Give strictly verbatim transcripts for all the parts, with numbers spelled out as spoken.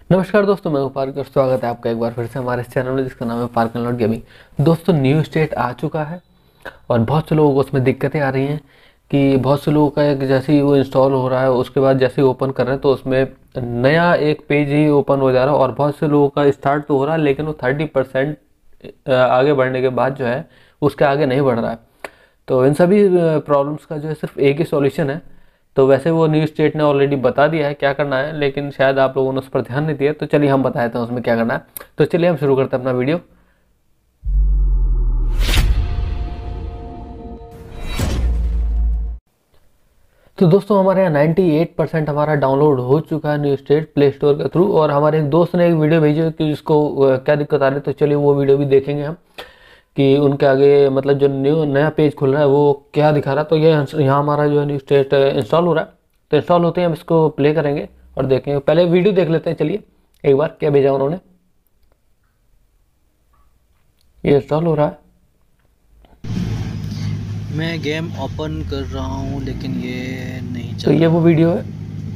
नमस्कार दोस्तों, मैं हूं पार्क और स्वागत है आपका एक बार फिर से हमारे इस चैनल में जिसका नाम है पार्क एंड लॉट गेमिंग। दोस्तों, न्यू स्टेट आ चुका है और बहुत से लोगों को उसमें दिक्कतें आ रही हैं कि बहुत से लोगों का एक जैसे ही वो इंस्टॉल हो रहा है उसके बाद जैसे ही ओपन कर रहे हैं तो उसमें नया एक पेज ही ओपन हो जा रहा है और बहुत से लोगों का स्टार्ट तो हो रहा है लेकिन वो थर्टी परसेंट आगे बढ़ने के बाद जो है उसके आगे नहीं बढ़ रहा है। तो इन सभी प्रॉब्लम्स का जो है सिर्फ एक ही सॉल्यूशन है। तो वैसे वो न्यू स्टेट ने ऑलरेडी बता दिया है क्या करना है, लेकिन शायद आप लोगों ने उस पर ध्यान नहीं दिया। तो चलिए हम बताते हैं उसमें क्या करना है। तो चलिए हम शुरू करते हैं अपना वीडियो। तो दोस्तों, हमारे यहाँ अट्ठानवे परसेंट हमारा डाउनलोड हो चुका है न्यू स्टेट प्ले स्टोर के थ्रू। और हमारे एक दोस्त ने एक वीडियो भेजी है कि जिसको क्या दिक्कत आ रही है। तो चलिए वो वीडियो भी देखेंगे हम कि उनके आगे मतलब जो न्यू नया पेज खुल रहा है वो क्या दिखा रहा है। तो ये यहाँ हमारा जो है न्यू स्टेट इंस्टॉल हो रहा है। तो इंस्टॉल होते ही हम इसको प्ले करेंगे और देखेंगे। पहले वीडियो देख लेते हैं। चलिए एक बार क्या भेजा उन्होंने। ये इंस्टॉल हो रहा है। मैं गेम ओपन कर रहा हूँ लेकिन ये नहीं चल तो ये वो वीडियो है।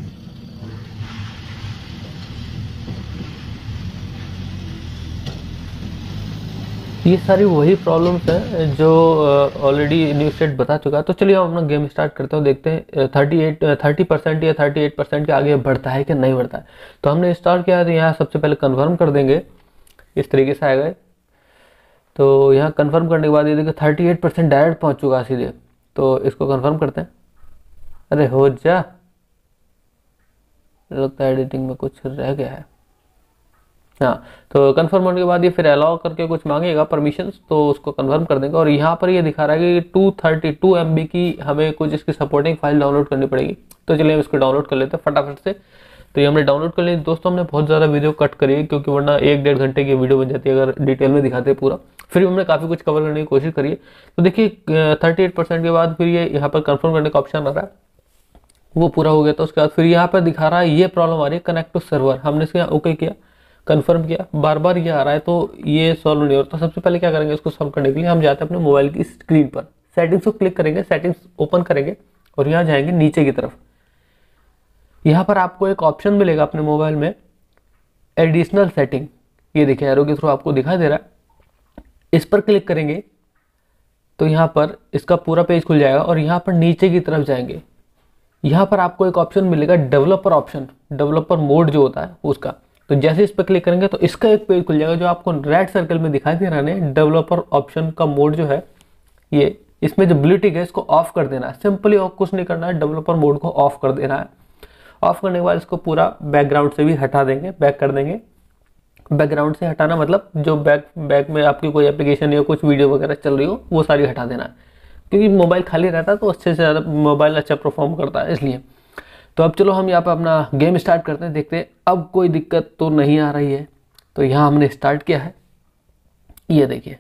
ये सारी वही प्रॉब्लम्स हैं जो ऑलरेडी न्यू स्टेट बता चुका है। तो चलिए हम अपना गेम स्टार्ट करते हैं, देखते हैं थर्टी एट थर्टी परसेंट या थर्टी एट परसेंट के आगे बढ़ता है कि नहीं बढ़ता है। तो हमने स्टार्ट किया है तो यहाँ सबसे पहले कन्फर्म कर देंगे। इस तरीके से आएगा। तो यहाँ कन्फर्म करने के बाद ये देखिए थर्टी एट परसेंट डायरेक्ट पहुँच चुका है सीधे। तो इसको कन्फर्म करते हैं। अरे हो जा, लगता है एडिटिंग में कुछ रह गया है। हाँ, तो कन्फर्म होने के बाद ये फिर अलाउ करके कुछ मांगेगा परमिशंस, तो उसको कन्फर्म कर देंगे। और यहाँ पर ये दिखा रहा है कि two thirty two M B की हमें कुछ इसकी सपोर्टिंग फाइल डाउनलोड करनी पड़ेगी। तो चलिए हम इसको डाउनलोड कर लेते हैं फटाफट से। तो ये हमने डाउनलोड कर ली। दोस्तों, हमने बहुत ज़्यादा वीडियो कट करी है क्योंकि वरना एक डेढ़ घंटे की वीडियो बन जाती है अगर डिटेल में दिखाते हैं पूरा। फिर भी हमने काफ़ी कुछ कवर करने की कोशिश करी है। तो देखिए थर्टी एट परसेंट के बाद फिर ये यहाँ पर कन्फर्म करने का ऑप्शन आ रहा है, वो पूरा हो गया। तो उसके बाद फिर यहाँ पर दिखा रहा है ये प्रॉब्लम आ रही है कनेक्ट टू सर्वर। हमने इसके ओके किया, कंफर्म किया, बार बार ये आ रहा है तो ये सॉल्व नहीं होता। सबसे पहले क्या करेंगे, इसको सॉल्व करने के लिए हम जाते हैं अपने मोबाइल की स्क्रीन पर, सेटिंग्स को क्लिक करेंगे, सेटिंग्स ओपन करेंगे और यहाँ जाएंगे नीचे की तरफ। यहाँ पर आपको एक ऑप्शन मिलेगा अपने मोबाइल में, एडिशनल सेटिंग। ये देखिए एरो के थ्रू आपको दिखाई दे रहा है। इस पर क्लिक करेंगे तो यहाँ पर इसका पूरा पेज खुल जाएगा और यहाँ पर नीचे की तरफ जाएंगे। यहाँ पर आपको एक ऑप्शन मिलेगा डेवलपर ऑप्शन, डेवलपर मोड जो होता है उसका। तो जैसे इस पर क्लिक करेंगे तो इसका एक पेज खुल जाएगा जो आपको रेड सर्कल में दिखाई दे रहा है। डेवलपर ऑप्शन का मोड जो है ये, इसमें जो ब्लू टिक है इसको ऑफ कर देना है। सिंपली और कुछ नहीं करना है, डेवलपर मोड को ऑफ कर देना है। ऑफ करने के बाद इसको पूरा बैकग्राउंड से भी हटा देंगे, बैक कर देंगे। बैकग्राउंड से हटाना मतलब जो बैक बैक में आपकी कोई एप्लीकेशन या कुछ वीडियो वगैरह चल रही हो वो सारी हटा देना है, क्योंकि मोबाइल खाली रहता है तो अच्छे से ज़्यादा मोबाइल अच्छा परफॉर्म करता है इसलिए। तो अब चलो हम यहाँ पे अपना गेम स्टार्ट करते हैं, देखते हैं अब कोई दिक्कत तो नहीं आ रही है। तो यहाँ हमने स्टार्ट किया है, ये देखिए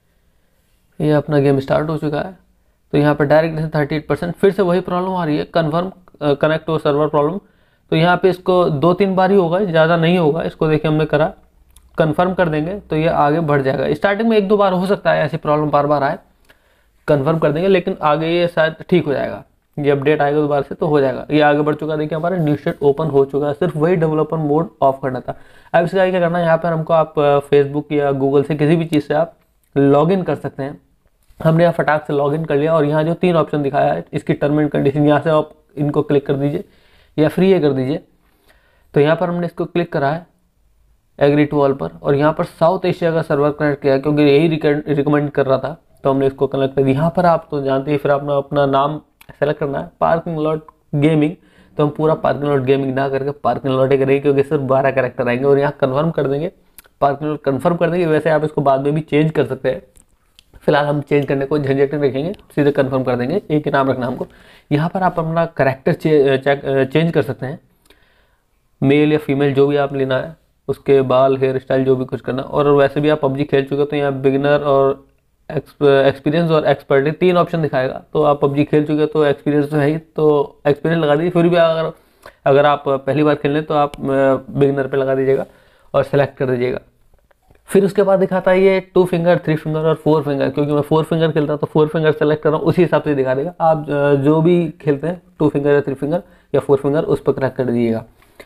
ये अपना गेम स्टार्ट हो चुका है। तो यहाँ पर डायरेक्ट थर्टी एट परसेंट फिर से वही प्रॉब्लम आ रही है, confirm connect to server problem. तो यहाँ पे इसको दो तीन बार ही होगा, ज़्यादा नहीं होगा। इसको देखिए हमने करा, कन्फर्म कर देंगे तो ये आगे बढ़ जाएगा। स्टार्टिंग में एक दो बार हो सकता है ऐसी प्रॉब्लम बार बार आए, कन्फर्म कर देंगे लेकिन आगे ये शायद ठीक हो जाएगा। ये अपडेट आएगा दोबारा से तो हो जाएगा। ये आगे बढ़ चुका है, देखिए हमारा न्यू स्टेट ओपन हो चुका है। सिर्फ वही डेवलपर मोड ऑफ करना था। अब इसका क्या करना है, यहाँ पर हमको आप फेसबुक या गूगल से किसी भी चीज़ से आप लॉगिन कर सकते हैं। हमने यहाँ फटाक से लॉगिन कर लिया और यहाँ जो तीन ऑप्शन दिखाया है इसकी टर्म एंड कंडीशन, यहाँ से आप इनको क्लिक कर दीजिए या फ्री है कर दीजिए। तो यहाँ पर हमने इसको क्लिक करा है एग्री टू ऑल पर, और यहाँ पर साउथ एशिया का सर्वर कनेक्ट किया क्योंकि यही रिकमेंड कर रहा था तो हमने इसको कनेक्ट कर दिया। यहाँ पर आप तो जानते हैं, फिर अपना अपना नाम सेलेक्ट करना है, पार्किंग लॉट गेमिंग। तो हम पूरा पार्किंग लॉट गेमिंग ना करके पार्किंग लॉट ही करेंगे क्योंकि सिर्फ बारह कैरेक्टर आएंगे। और यहाँ कन्फर्म कर देंगे, पार्किंग लॉट कन्फर्म कर देंगे। वैसे आप इसको बाद में भी चेंज कर सकते हैं, फिलहाल हम चेंज करने को झंझट नहीं रखेंगे, सीधे कन्फर्म कर देंगे। एक ही नाम रखना हमको। यहाँ पर आप अपना कैरेक्टर चे, चेंज कर सकते हैं, मेल या फीमेल जो भी आप लेना है, उसके बाल हेयर स्टाइल जो भी कुछ करना। और वैसे भी आप पबजी खेल चुके हो तो यहाँ बिगिनर और एक्सपीरियंस और एक्सपर्ट तीन ऑप्शन दिखाएगा। तो आप पबजी खेल चुके हो तो एक्सपीरियंस तो है ही, तो एक्सपीरियंस लगा दीजिए। फिर भी अगर अगर आप पहली बार खेल रहे तो आप बिगिनर पे लगा दीजिएगा और सेलेक्ट कर दीजिएगा। फिर उसके बाद दिखाता है ये टू फिंगर, थ्री फिंगर और फोर फिंगर। क्योंकि मैं फोर फिंगर खेलता हूँ तो फोर फिंगर सेलेक्ट कर रहा हूँ, उसी हिसाब से दिखा देगा। आप जो भी खेलते हैं टू फिंगर या थ्री फिंगर या फोर फिंगर उस पर कनेक्ट कर दीजिएगा।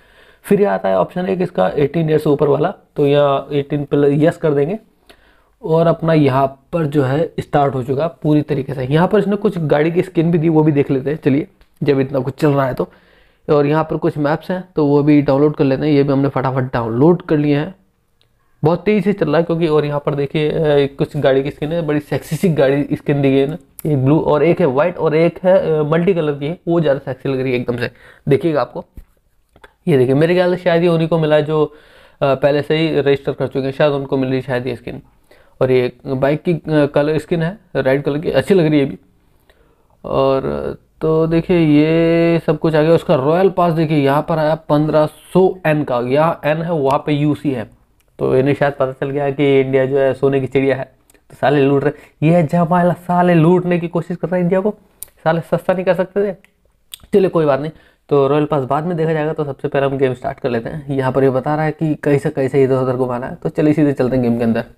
फिर आता है ऑप्शन एक इसका अठारह ईयर से ऊपर वाला, तो यहाँ अठारह प्लस यस कर देंगे और अपना यहाँ पर जो है स्टार्ट हो चुका पूरी तरीके से। यहाँ पर इसने कुछ गाड़ी की स्किन भी दी, वो भी देख लेते हैं चलिए, जब इतना कुछ चल रहा है तो। और यहाँ पर कुछ मैप्स हैं तो वो भी डाउनलोड कर लेते हैं, ये भी हमने फटाफट डाउनलोड कर लिए हैं। बहुत तेज़ी से चल रहा है क्योंकि, और यहाँ पर देखिए कुछ गाड़ी की स्किन है, बड़ी सेक्सी सी गाड़ी स्किन दी गई है ना, एक ब्लू और एक है वाइट और एक है मल्टी कलर की है, वो ज़्यादा सेक्सी लग रही है एकदम से, देखिएगा आपको। ये देखिए मेरे ख्याल से शायद ये उन्हीं को मिला जो पहले से ही रजिस्टर कर चुके हैं, शायद उनको मिल रही शायद ये स्किन। और ये बाइक की कलर स्किन है रेड कलर की, अच्छी लग रही है भी। और तो देखिए ये सब कुछ आ गया। उसका रॉयल पास देखिए यहाँ पर आया पंद्रह सौ एन का, यहाँ एन है वहाँ पे यूसी है, तो इन्हें शायद पता चल गया कि इंडिया जो है सोने की चिड़िया है, तो साले लूट रहे। ये जमाला साले लूटने की कोशिश कर रहे हैं इंडिया को, साले सस्ता नहीं कर सकते थे। चलिए कोई बात नहीं, तो रॉयल पास बाद में देखा जाएगा। तो सबसे पहले हम गेम स्टार्ट कर लेते हैं। यहाँ पर ये बता रहा है कि कैसे कैसे इधर उधर घुमाना है, तो चलिए सीधे चलते हैं गेम के अंदर।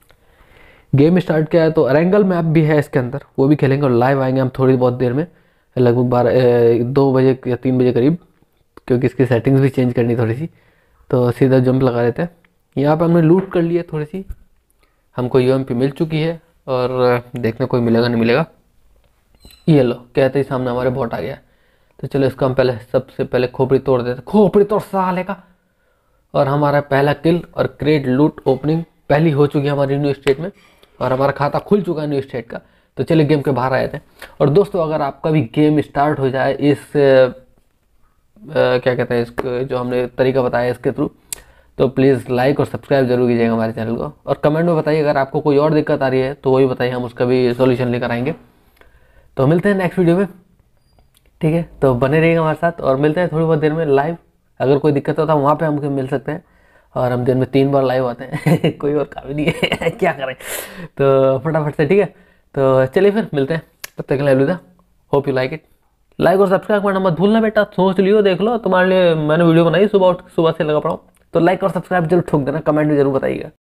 गेम स्टार्ट किया है तो अरेंगल मैप भी है इसके अंदर, वो भी खेलेंगे और लाइव आएंगे हम थोड़ी बहुत देर में, लगभग बारह दो बजे या तीन बजे करीब, क्योंकि इसकी सेटिंग्स भी चेंज करनी थोड़ी सी। तो सीधा जंप लगा देते हैं। यहाँ पे हमने लूट कर लिया थोड़ी सी, हमको यूएमपी मिल चुकी है और देखने कोई मिलेगा नहीं मिलेगा। ये लो कहते ही सामने हमारे बॉट आ गया, तो चलो इसको हम पहले सबसे पहले खोपड़ी तोड़ देते, खोपड़ी तोड़ साले का। और हमारा पहला किल और क्रेट लूट ओपनिंग पहली हो चुकी है हमारी न्यू स्टेट में, और हमारा खाता खुल चुका है न्यू स्टेट का। तो चलिए गेम के बाहर आए थे। और दोस्तों अगर आपका भी गेम स्टार्ट हो जाए इस आ, क्या कहते हैं इसको, जो हमने तरीका बताया इसके थ्रू, तो प्लीज़ लाइक और सब्सक्राइब जरूर कीजिएगा हमारे चैनल को। और कमेंट में बताइए अगर आपको कोई और दिक्कत आ रही है तो वो भी बताइए, हम उसका भी सॉल्यूशन लेकर आएंगे। तो मिलते हैं नेक्स्ट वीडियो में, ठीक है। तो बने रहिएगा हमारे साथ और मिलते हैं थोड़ी बहुत देर में लाइव। अगर कोई दिक्कत होता है वहाँ पे हमको मिल सकते हैं, और हम दिन में तीन बार लाइव आते हैं कोई और काम ही नहीं है क्या करें, तो फटाफट से, ठीक है। तो चलिए फिर मिलते हैं, तब तक के लिए अलविदा। Hope you like it. Like और सब्सक्राइब करना मत भूलना बेटा, सोच लियो देख लो, तुम्हारे लिए मैंने वीडियो बनाई, सुबह उठ सुबह से लगा पड़ा हूँ। तो लाइक और सब्सक्राइब जरूर ठोक देना, कमेंट में जरूर बताइएगा।